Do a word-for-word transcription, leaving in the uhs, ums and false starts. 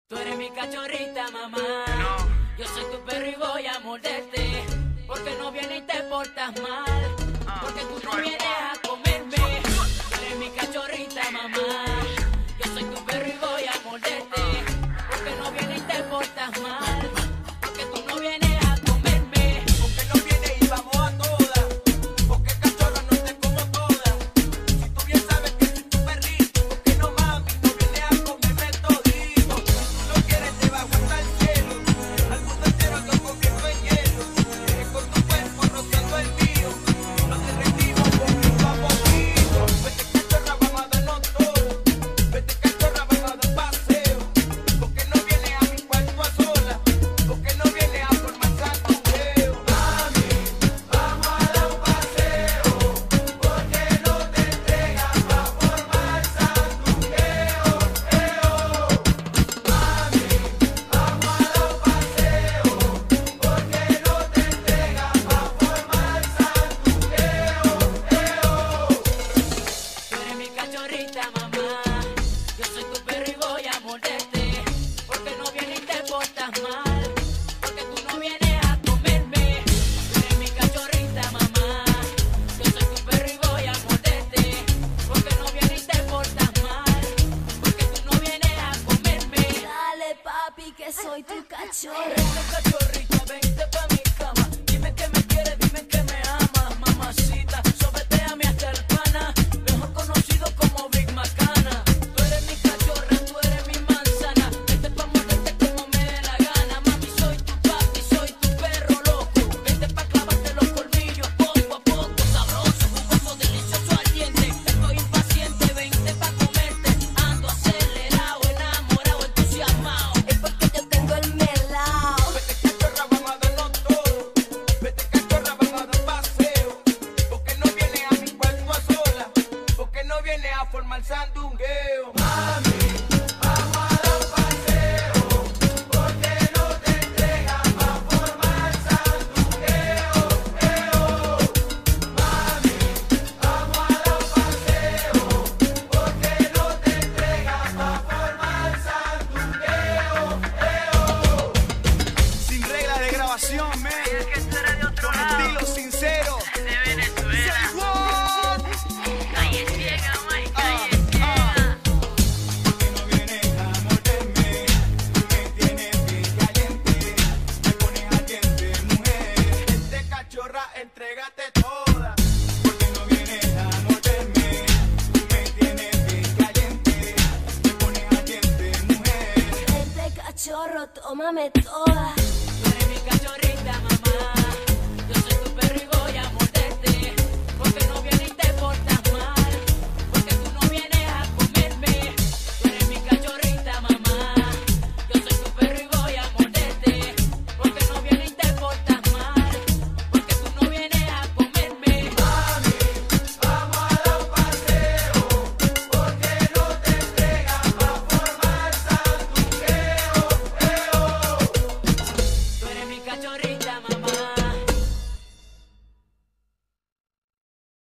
Tú eres mi cachorrita, mamá. Yo soy tu perro y voy a morderte. Porque no vienes y te portas mal. Porque tú no vienes a comerme. Tú eres mi cachorrita, mamá. Yo soy tu perro y voy a morderte. Porque no vienes y te portas mal. Porque tú no vienes a comerme. Porque no vienes y vamos a todas. Porque cachorra no te como todas. Si tú bien sabes que soy tu perrito. Porque no mami, no vienes a comerme todito. No quieres te bajo hasta el cielo. Al mundo entero ando comiendo en hielo. Eres con tu cuerpo rociando el mío. Nos derretimos poquito a poquito. Vete cachorra, vamos a darnos todo. Vete cachorra, vamos a dar paseo. Porque no vienes a mi cuarto a sola. Porque no vienes a formar sandungueo. Mami, vamos a dar un paseo. Porque no te entregas pa' formar sandungueo. Mami, vamos a dar un paseo. Porque no te entregas pa' formar sandungueo. Tú eres mi cachorrita, mamá. Yo soy tu perro y voy a morderte. Porque no vienes y te portas mal. Porque tú no vienes a comerme. Tú eres mi cachorrita, mamá. Yo soy tu perro y voy a morderte. Porque no vienes y te portas mal. Porque tú no vienes a comerme. Dale, papi, que soy tu cachorro. Vente, cachorrito, vente pa' mi cama. Dime que me quieres, dime que me amas, mamacita. Sobeteame hasta el pana, mejor conocido como Big Macana. Tú eres mi cachorra, tú eres mi manzana. Vente pa' morderte como me dé la gana. Mami, soy tu papi, soy tu perro loco. Vente pa' clavarte los colmillos poco a poco. Sabroso, jugoso, delicioso, ardiente. Estoy impaciente, vente pa' comerte. Ando acelerado, enamorado, entusiasmado. Es porque yo tengo el melao. Vete cachorra, vamos a darnos todo. Vete cachorra, vamos a dar paseo. Porque no vienes a mi cuarto a sola. Porque no vienes a formar sandungueo. Mami, vamos a dar un paseo. Porque no te entregas pa' formar sandungueo. Mami, vamos a dar un paseo. Porque no te entregas pa' formar sandungueo. Sin regla de grabación, man. Con estilo sincero. De Venezuela. Say what? Calle ciega, güey, Ah, calle ah. ciega. Porque no vienes a morderme. Tú me tienes bien caliente. Me pones ardiente, mujer. Este cachorra, entrégate toda. Porque no vienes a morderme. Tú me tienes bien caliente. Me pones ardiente, mujer. Este cachorro, tómame toda. Tú eres mi cachorrita, mamá.